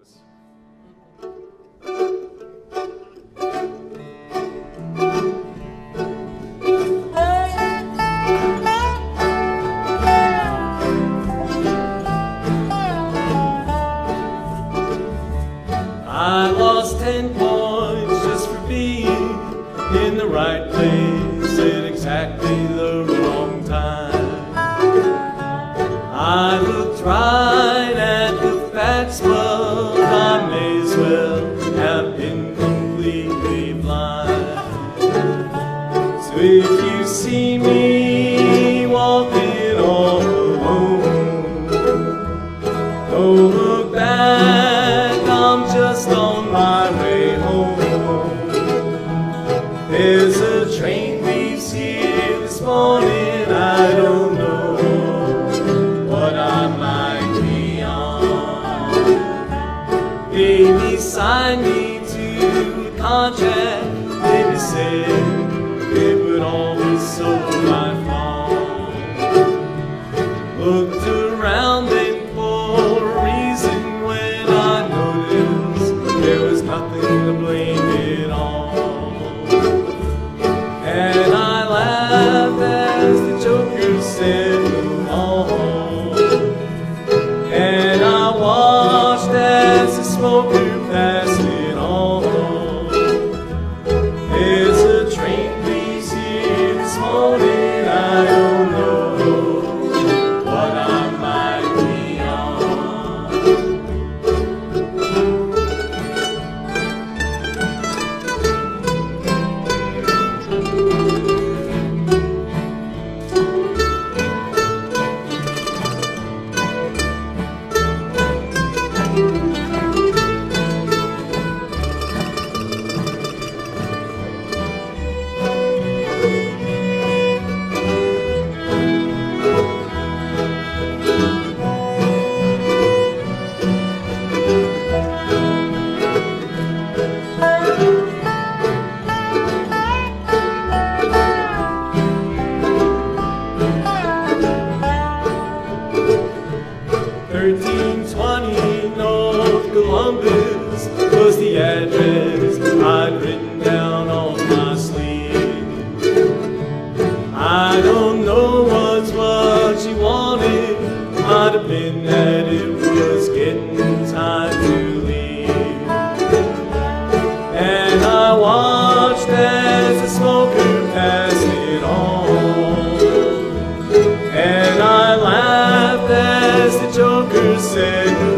nervous. I lost 10 points just for being in the right place at exactly the wrong time. I looked right at the facts, but I may as well have been completely blind. So if you see me walking all alone, don't look back, I'm just on my way home. There's a train leaves here this morning, I don't know what I might be on. Baby signed me to a contract, baby said it would all be so lifelong. Looked around and for a reason when I noticed there was nothing to blame it on. And I laughed as the Joker said, "Move on." And I watched as the smoker passed it on. There's a train leaves here this morning, I don't know what I might be on. 1320 North Columbus was the address I'd written down on my sleeve. I don't know what's what she wanted, might have been that it was getting time to leave. And I watched as the smoker passed it on, and I laughed as the Joker said